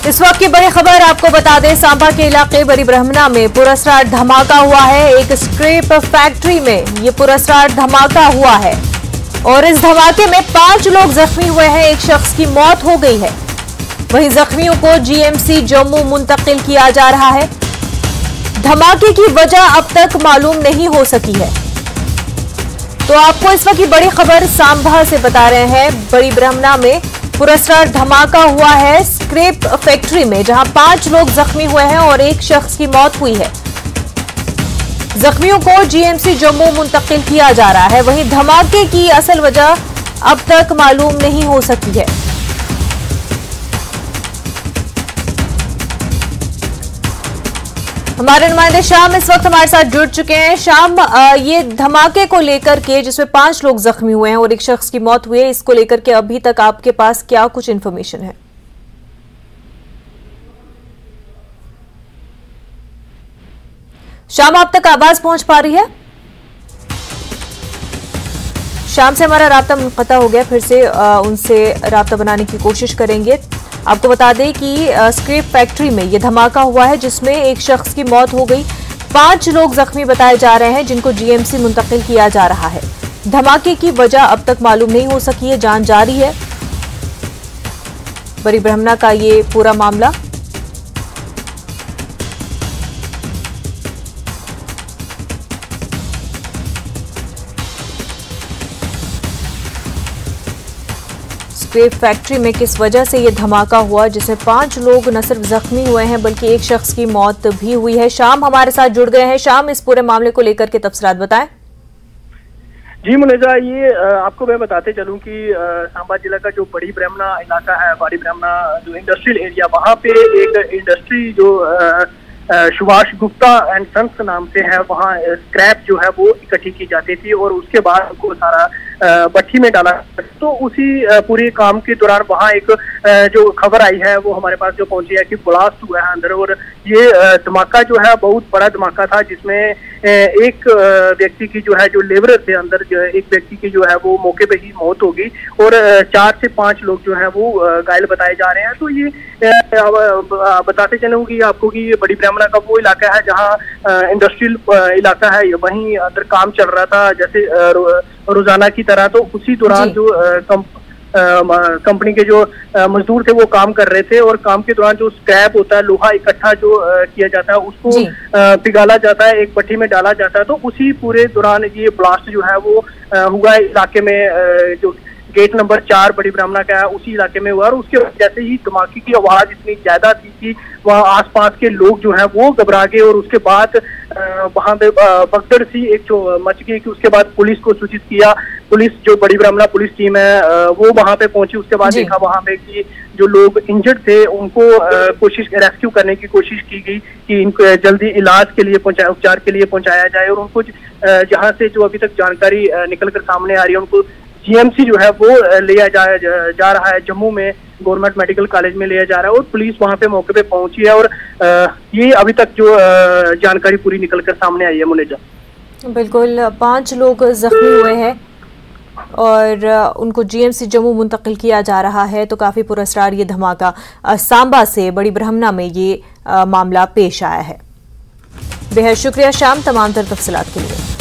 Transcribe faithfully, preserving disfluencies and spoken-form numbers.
इस वक्त की बड़ी खबर आपको बता दें, सांबा के इलाके बड़ी ब्रह्मना में पुरस्कार धमाका हुआ है। एक स्क्रैप फैक्ट्री में ये पुरस्कार धमाका हुआ है और इस धमाके में पांच लोग जख्मी हुए हैं। एक शख्स की मौत हो गई है, वहीं जख्मियों को जीएमसी जम्मू मुंतकिल किया जा रहा है। धमाके की वजह अब तक मालूम नहीं हो सकी है। तो आपको इस वक्त की बड़ी खबर सांबा से बता रहे हैं। बड़ी ब्रह्मना में पुरस्कार धमाका हुआ है स्क्रैप फैक्ट्री में, जहां पांच लोग जख्मी हुए हैं और एक शख्स की मौत हुई है। जख्मियों को जीएमसी जम्मू मुंतकिल किया जा रहा है। वहीं धमाके की असल वजह अब तक मालूम नहीं हो सकी है। हमारे नुमाइंदे शाम इस वक्त हमारे साथ जुड़ चुके हैं। शाम, ये धमाके को लेकर के जिसमें पांच लोग जख्मी हुए हैं और एक शख्स की मौत हुई है, इसको लेकर के अभी तक आपके पास क्या कुछ इन्फॉर्मेशन है? शाम, आप तक आवाज पहुंच पा रही है? शाम से हमारा राब्ता मुनक़ता हो गया, फिर से आ, उनसे राब्ता बनाने की कोशिश करेंगे। आपको बता दें कि स्क्रैप फैक्ट्री में यह धमाका हुआ है जिसमें एक शख्स की मौत हो गई। पांच लोग जख्मी बताए जा रहे हैं जिनको जीएमसी मुंतकिल किया जा रहा है। धमाके की वजह अब तक मालूम नहीं हो सकी है, जांच जारी है। बड़ी ब्रह्मना का ये पूरा मामला। स्क्रैप फैक्ट्री में किस वजह से यह धमाका हुआ जिसमें पांच लोग न सिर्फ जख्मी हुए हैं बल्कि एक शख्स की मौत भी हुई है। शाम हमारे साथ जुड़ गए हैं। शाम, इस पूरे मामले को लेकर के तफसीलात बताएं। जी मुनेजा, ये आपको मैं बताते चलूं कि सांबा जिला का जो बड़ी ब्रह्मना इलाका है, बड़ी ब्रह्मना जो इंडस्ट्रियल एरिया, वहाँ पे एक इंडस्ट्री जो सुभाष गुप्ता एंड सन्स नाम से है, वहाँ स्क्रैप जो है वो इकट्ठी की जाती थी और उसके बाद उनको सारा भट्टी में डाला। तो उसी पूरे काम के दौरान वहाँ एक जो खबर आई है वो हमारे पास जो पहुंची है कि ब्लास्ट हुआ है अंदर, और ये धमाका जो है बहुत बड़ा धमाका था जिसमें एक व्यक्ति की जो है जो लेबर थे अंदर, जो एक व्यक्ति की जो है वो मौके पे ही मौत हो गई और चार से पांच लोग जो है वो घायल बताए जा रहे हैं। तो ये बताते चलूंगी आपको कि ये बड़ी ब्रह्मना का वो इलाका है जहाँ इंडस्ट्रियल इलाका है, वहीं अंदर काम चल रहा था जैसे रोजाना की तरह। तो उसी दौरान जो कम कंपनी के जो मजदूर थे वो काम कर रहे थे और काम के दौरान जो स्क्रैप होता है, लोहा इकट्ठा जो किया जाता है, उसको पिघाला जाता है, एक भट्टी में डाला जाता है। तो उसी पूरे दौरान ये ब्लास्ट जो है वो हुआ इलाके में, जो गेट नंबर चार बड़ी ब्रह्मना का है उसी इलाके में हुआ। और उसके जैसे ही धमाके की आवाज इतनी ज्यादा थी कि वहाँ आसपास के लोग जो हैं वो घबरा गए और उसके बाद वहाँ पे भगदड़ सी एक जो मच गई कि उसके बाद पुलिस को सूचित किया। पुलिस जो बड़ी ब्रह्मना पुलिस टीम है वो वहाँ पे पहुंची। उसके बाद देखा वहाँ पे कि जो लोग इंजर्ड थे उनको कोशिश रेस्क्यू करने की कोशिश की गई कि इनको जल्दी इलाज के लिए पहुंचाया, उपचार के लिए पहुंचाया जाए। और उनको जहाँ से जो अभी तक जानकारी निकल कर सामने आ रही है, उनको जीएमसी जो है वो लिया जा, जा रहा है, जम्मू में गवर्नमेंट मेडिकल कॉलेज में लिया जा रहा है और पुलिस वहां पे मौके पे पहुंची है। और ये अभी तक जो जानकारी पूरी निकल कर सामने आई है मुनेजा। बिल्कुल, पांच लोग जख्मी हुए हैं और उनको जीएमसी जम्मू मुंतकिल किया जा रहा है। तो काफी पुरस्कार ये धमाका सांबा से बड़ी ब्रह्मना में ये मामला पेश आया है। बेहद शुक्रिया शाम तमाम तर तफसीलात के लिए।